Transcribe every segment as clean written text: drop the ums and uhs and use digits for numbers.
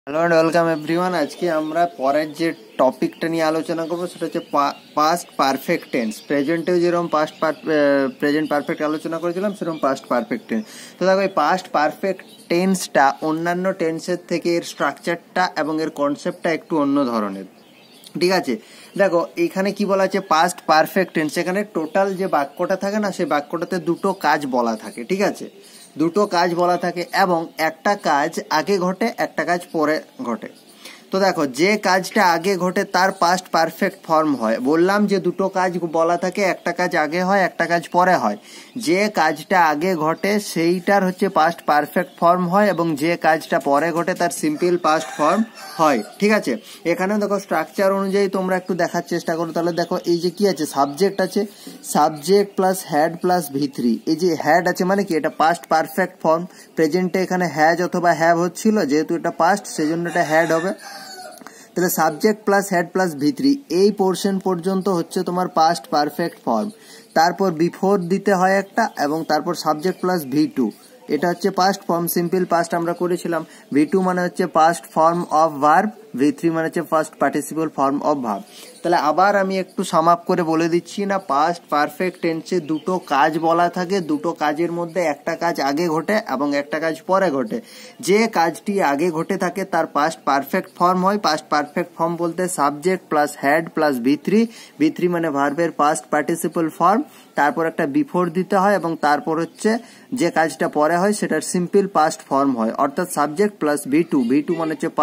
Hello and welcome everyone. আজকে আমরা পরের যে টপিকটা নিয়ে আলোচনা করবো সেটা হচ্ছে পাস্ট পারফেক্ট টেন্স। প্রেজেন্টেও যেরকম প্রেজেন্ট পারফেক্ট আলোচনা করেছিলাম সেরকম পাস্ট পারফেক্ট টেন্স। তো দেখো এই পাস্ট পারফেক্ট টেন্সটা অন্যান্য টেন্সের থেকে এর স্ট্রাকচারটা এবং এর কনসেপ্টটা একটু অন্য ধরনের। ঠিক আছে, দেখো এখানে কি বলা আছে, পাস্ট পারফেক্ট টেন্স। এখানে টোটাল যে বাক্যটা থাকে না, সেই বাক্যটাতে দুটো কাজ বলা থাকে। ঠিক আছে, দুটো কাজ বলা থাকে এবং একটা কাজ আগে ঘটে, একটা কাজ পরে ঘটে। তো দেখো যে কাজটা আগে ঘটে তার পাস্ট পারফেক্ট ফর্ম হয়। বললাম যে দুটো কাজ বলা থাকে, একটা কাজ আগে হয়, একটা কাজ পরে হয়। যে কাজটা আগে ঘটে সেইটার হচ্ছে পাস্ট পারফেক্ট ফর্ম হয় এবং যে কাজটা পরে ঘটে তার সিম্পল পাস্ট ফর্ম হয়। ঠিক আছে, এখানে দেখো স্ট্রাকচার অনুযায়ী তোমরা একটু দেখার চেষ্টা করো। তাহলে দেখো এই যে কি আছে, সাবজেক্ট আছে, সাবজেক্ট প্লাস হ্যাড প্লাস ভি3। এই যে হ্যাড আছে মানে কি, এটা পাস্ট পারফেক্ট ফর্ম। প্রেজেন্টে এখানে হ্যাজ অথবা হ্যাভ হচ্ছিল, যেহেতু এটা পাস্ট সেজন্য এটা হ্যাড হবে। তাহলে সাবজেক্ট প্লাস হেড প্লাস ভি3 এই পোর্শন পর্যন্ত হচ্ছে তোমার পাস্ট পারফেক্ট ফর্ম। তারপর বিফোর দিতে হয় একটা, এবং তারপর সাবজেক্ট প্লাস ভি2, এটা হচ্ছে পাস্ট ফর্ম। সিম্পল পাস্ট আমরা করেছিলাম। ভি2 মানে হচ্ছে পাস্ট ফর্ম অফ ভার্ব, ভি3 মানে হচ্ছে first participle form of verb. তাহলে আবার আমি একটু সাম আপ করে বলে দিচ্ছি না, পাস্ট পারফেক্ট টেন্সে দুটো কাজ বলা থাকে, দুটো কাজের মধ্যে একটা কাজ আগে ঘটে এবং একটা কাজ পরে ঘটে। যে কাজটি আগে ঘটে থাকে তার পাস্ট পারফেক্ট ফর্ম হয়। পাস্ট পারফেক্ট ফর্ম বলতে সাবজেক্ট প্লাস হ্যাড প্লাস ভি3, ভি3 মানে ভার্বের পাস্ট পার্টিসিপল ফর্ম, তারপর একটা বিফোর দিতে হয় এবং তারপর হচ্ছে যে কাজটা পরে হয় সেটার সিম্পল পাস্ট ফর্ম হয়, অর্থাৎ সাবজেক্ট প্লাস ভি2, ভি2 মানে হচ্ছে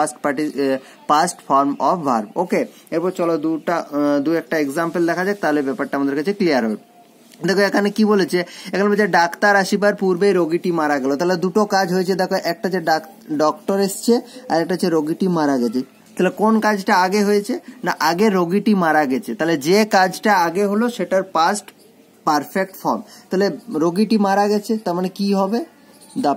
past form of verb. Okay, এরপর চলো দু একটা এক্সাম্পল দেখা যাক, তাহলে ব্যাপারটা আমাদের কাছে ক্লিয়ার হবে। দেখো এখানে কি বলেছে, এখানে বলছে ডাক্তার আসিবার পূর্বেই রোগীটি মারা গেল। তাহলে দুটো কাজ হয়েছে। দেখো একটা যে ডক্টর এসছে আর একটা হচ্ছে রোগীটি মারা গেছে। তাহলে কোন কাজটা আগে হয়েছে না, আগে রোগীটি মারা গেছে। তাহলে যে কাজটা আগে হলো সেটার পাস্ট পারফেক্ট ফর্ম। তাহলে রোগীটি মারা গেছে তার মানে কি হবে, দ্য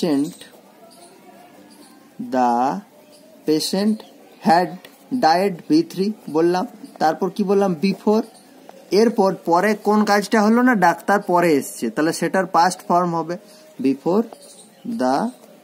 পেশেন্ট হ্যাড ডায়েড, ভি3 বললাম। তারপর কি বললাম, বিফোর। এরপর পরে কোন কাজটা হলো না, ডাক্তার পরে এসছে, তাহলে সেটার পাস্ট ফর্ম হবে বিফোর দ্য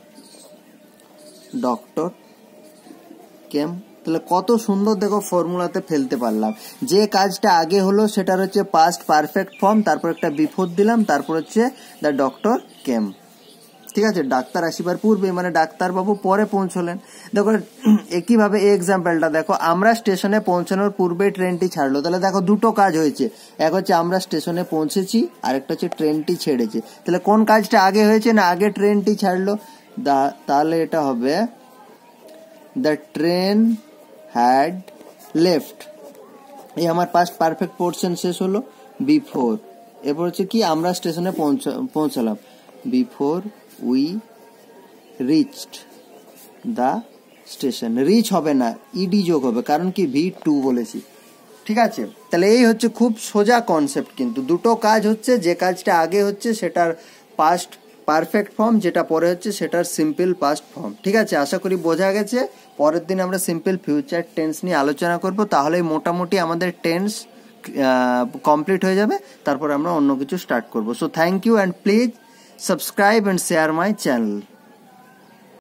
ডক্টর কেম। তাহলে কত সুন্দর দেখো ফর্মুলাতে ফেলতে পারলাম। যে কাজটা আগে হলো সেটার হচ্ছে পাস্ট পারফেক্ট ফর্ম, তারপর একটা বিফোর দিলাম, তারপর হচ্ছে দ্য ডক্টর কেম। ঠিক আছে, ডাক্তার আসিবার পূর্বে মানে ডাক্তার বাবু পরে পৌঁছলেন। দেখো একইভাবে এই এক্সাম্পলটা দেখো, আমরা স্টেশনে পৌঁছানোর পূর্বে ট্রেনটি ছাড়লো। তাহলে দেখো দুটো কাজ হয়েছে, এক হচ্ছে আমরা স্টেশনে পৌঁছেছি, আর একটা হচ্ছে ট্রেনটি ছেড়েছে। তাহলে কোন কাজটা আগে হয়েছে না, আগে ট্রেনটি ছাড়লো। তাহলে এটা হবে দ্য ট্রেন হ্যাড লেফট। এই আমার পাস্ট পারফেক্ট পোর্শন শেষ হলো। বিফোর, এরপর হচ্ছে কি, আমরা স্টেশনে পৌঁছালাম, before we reached the station. Reach হবে না, ইডি যোগ হবে, কারণ কি ভি2 বলেছি। ঠিক আছে, তাহলে এই হচ্ছে খুব সোজা কনসেপ্ট। কিন্তু দুটো কাজ হচ্ছে, যে কাজটা আগে হচ্ছে সেটার পাস্ট পারফেক্ট ফর্ম, যেটা পরে হচ্ছে সেটার সিম্পল পাস্ট ফর্ম। ঠিক আছে, আশা করি বোঝা গেছে। পরের দিন আমরা সিম্পল ফিউচার টেন্স নিয়ে আলোচনা করব, তাহলেই মোটামুটি আমাদের টেন্স কমপ্লিট হয়ে যাবে। তারপর আমরা অন্য কিছু স্টার্ট করব। So thank you and please subscribe and share my channel.